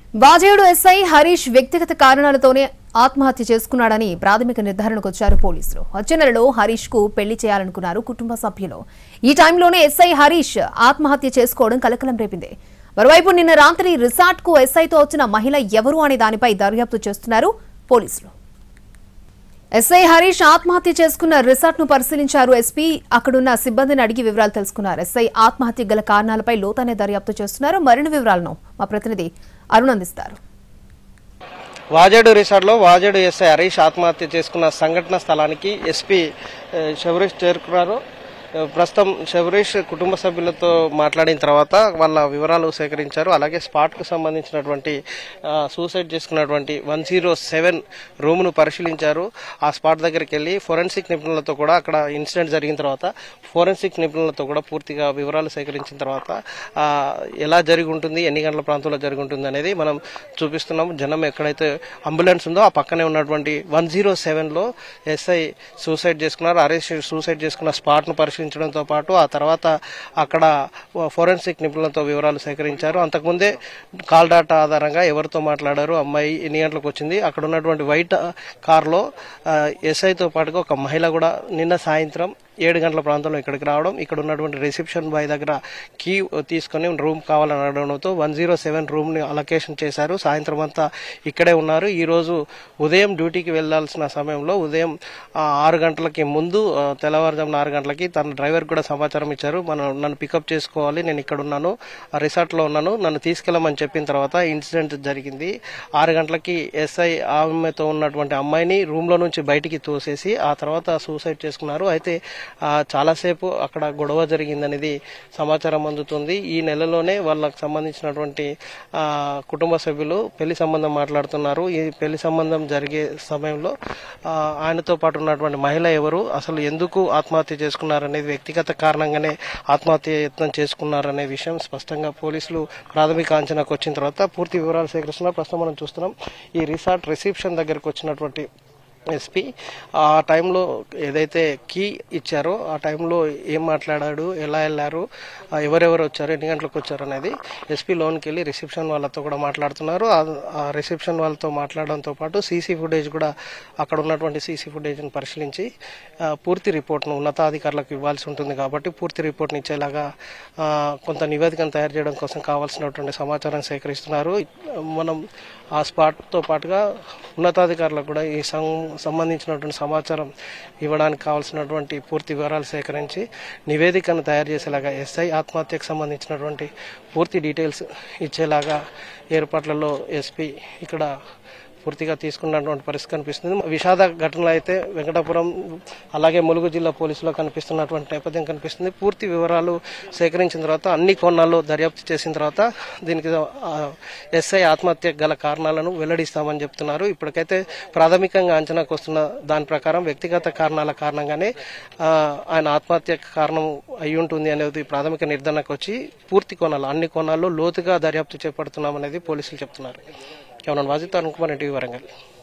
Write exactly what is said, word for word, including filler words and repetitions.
Vajedu SI Harish వ్యక్తిగత కారణాలతోనే ఆత్మహత్య చేసుకున్నాడని ప్రాథమిక నిర్ధారణకు వచ్చారు పోలీసులు. వచ్చే నెలలో హరీష్ కు పెళ్లి చేయాలనుకున్నారు కుటుంబ సభ్యులు. ఈ టైంలోనే ఎస్ఐ హరీష్ ఆత్మహత్య చేసుకోవడం కలకలం రేపింది. మరోవైపు నిన్న రాత్రి రిసార్ట్ కు ఎస్ఐతో వచ్చిన మహిళ ఎవరు అనే దానిపై దర్యాప్తు చేస్తున్నారు పోలీసులు. ఎస్ఐ హరీష్ ఆత్మహత్య చేసుకున్న రిసార్ట్ ను పరిశీలించారు ఎస్పీ. అక్కడున్న సిబ్బందిని అడిగి వివరాలు తెలుసుకున్నారు. ఎస్ఐ ఆత్మహత్య గల కారణాలపై లోతైన దర్యాప్తు చేస్తున్నారు. మరిన్ని వివరాలను మా ప్రతినిధి అరుణ్ అందిస్తారు. వాజేడు రిసార్ట్లో వాజేడు ఎస్ఐ హరీష్ ఆత్మహత్య చేసుకున్న సంఘటన స్థలానికి ఎస్పీ శబరీష్ చేరుకున్నారు. ప్రస్తుతం శబరీష్ కుటుంబ సభ్యులతో మాట్లాడిన తర్వాత వాళ్ళ వివరాలు సేకరించారు. అలాగే స్పాట్కు సంబంధించినటువంటి సూసైడ్ చేసుకున్నటువంటి వన్ జీరో సెవెన్ రూమ్ను పరిశీలించారు. ఆ స్పాట్ దగ్గరికి వెళ్ళి ఫోరెన్సిక్ నిపుణులతో కూడా అక్కడ ఇన్సిడెంట్ జరిగిన తర్వాత ఫోరెన్సిక్ నిపుణులతో కూడా పూర్తిగా వివరాలు సేకరించిన తర్వాత ఎలా జరిగి ఉంటుంది, ఎన్ని గంటల ప్రాంతంలో జరిగి ఉంటుంది అనేది మనం చూపిస్తున్నాం. జనం ఎక్కడైతే అంబులెన్స్ ఉందో ఆ పక్కనే ఉన్నటువంటి వన్ జీరో సెవెన్లో ఎస్ఐ సూసైడ్ చేసుకున్నారు. హరీష్ సూసైడ్ చేసుకున్న స్పాట్ను పరిశీలించారు. తో పాటు ఆ తర్వాత అక్కడ ఫోరెన్సిక్ నిపుణులతో వివరాలు సేకరించారు. అంతకుముందే కాల్ డాటా ఆధారంగా ఎవరితో మాట్లాడారు, అమ్మాయి ఎన్ని గంటలకు వచ్చింది, అక్కడ ఉన్నటువంటి వైట్ కార్లో ఎస్ఐతో పాటుగా ఒక మహిళ కూడా నిన్న సాయంత్రం ఏడు గంటల ప్రాంతంలో ఇక్కడికి రావడం, ఇక్కడ ఉన్నటువంటి రిసెప్షన్ బాయ్ దగ్గర కీ తీసుకుని రూమ్ కావాలని అడగడంతో వన్ జీరో సెవెన్ రూమ్ ని అలొకేషన్ చేశారు. సాయంత్రం అంతా ఇక్కడే ఉన్నారు. ఈ రోజు ఉదయం డ్యూటీకి వెళ్లాల్సిన సమయంలో ఉదయం ఆరు గంటలకి ముందు తెల్లవారుజామున ఆరు గంటలకి తన డ్రైవర్ కూడా సమాచారం ఇచ్చారు. మనం నన్ను పికప్ చేసుకోవాలి, నేను ఇక్కడ ఉన్నాను, రిసార్ట్ లో ఉన్నాను, నన్ను తీసుకెళ్లమని చెప్పిన తర్వాత ఇన్సిడెంట్ జరిగింది. ఆరు గంటలకి ఎస్ఐ ఆమెతో ఉన్నటువంటి అమ్మాయిని రూమ్ లో నుంచి బయటికి తోసేసి ఆ తర్వాత సూసైడ్ చేసుకున్నారు. అయితే చాలాసేపు అక్కడ గొడవ జరిగిందనేది సమాచారం అందుతుంది. ఈ నెలలోనే వాళ్ళకు సంబంధించినటువంటి కుటుంబ సభ్యులు పెళ్లి సంబంధం మాట్లాడుతున్నారు. ఈ పెళ్లి సంబంధం జరిగే సమయంలో ఆయనతో పాటు ఉన్నటువంటి మహిళ ఎవరు, అసలు ఎందుకు ఆత్మహత్య చేసుకున్నారనేది, వ్యక్తిగత కారణంగానే ఆత్మహత్య యత్నం చేసుకున్నారనే విషయం స్పష్టంగా పోలీసులు ప్రాథమిక అంచనాకు వచ్చిన తర్వాత పూర్తి వివరాలు సేకరిస్తున్నారు. ప్రస్తుతం మనం చూస్తున్నాం ఈ రిసార్ట్ రిసెప్షన్ దగ్గరకు వచ్చినటువంటి ఎస్పీ ఆ టైంలో ఏదైతే కీ ఇచ్చారో ఆ టైంలో ఏం మాట్లాడాడు, ఎలా వెళ్ళారు, ఎవరెవరు వచ్చారు, ఎన్ని గంటలకు వచ్చారు అనేది ఎస్పీ లోన్కి వెళ్ళి రిసెప్షన్ వాళ్ళతో కూడా మాట్లాడుతున్నారు. ఆ రిసెప్షన్ వాళ్ళతో మాట్లాడడంతో పాటు సీసీ ఫుటేజ్ కూడా అక్కడ ఉన్నటువంటి సీసీ ఫుటేజ్ని పరిశీలించి పూర్తి రిపోర్ట్ను ఉన్నతాధికారులకు ఇవ్వాల్సి ఉంటుంది కాబట్టి పూర్తి రిపోర్ట్ని ఇచ్చేలాగా కొంత నివేదికను తయారు చేయడం కోసం కావాల్సినటువంటి సమాచారం సేకరిస్తున్నారు. మనం ఆ స్పాట్తో పాటుగా ఉన్నతాధికారులకు కూడా ఈ సంబంధించినటువంటి సమాచారం ఇవ్వడానికి కావాల్సినటువంటి పూర్తి వివరాలు సేకరించి నివేదికను తయారు చేసేలాగా ఎస్ఐ ఆత్మహత్యకు సంబంధించినటువంటి పూర్తి డీటెయిల్స్ ఇచ్చేలాగా ఏర్పాట్లలో ఎస్పీ ఇక్కడ పూర్తిగా తీసుకున్నటువంటి పరిస్థితి కనిపిస్తుంది. విషాద ఘటనలు అయితే వెంకటాపురం అలాగే ములుగు జిల్లా పోలీసులో కనిపిస్తున్నటువంటి నేపథ్యం కనిపిస్తుంది. పూర్తి వివరాలు సేకరించిన తర్వాత అన్ని కోణాల్లో దర్యాప్తు చేసిన తర్వాత దీనికి ఎస్ఐ ఆత్మహత్య గల కారణాలను వెల్లడిస్తామని చెప్తున్నారు. ఇప్పటికైతే ప్రాథమికంగా అంచనాకు వస్తున్న దాని ప్రకారం వ్యక్తిగత కారణాల కారణంగానే ఆయన ఆత్మహత్య కారణం అయి ఉంటుంది అనేది ప్రాథమిక నిర్ధారణకు వచ్చి పూర్తి కోణాలు అన్ని కోణాల్లో లోతుగా దర్యాప్తు చేపడుతున్నామనేది పోలీసులు చెప్తున్నారు. కేవలం వాజిత్ అరుణ్ కుమార్, ఎన్టీవీ వరంగల్.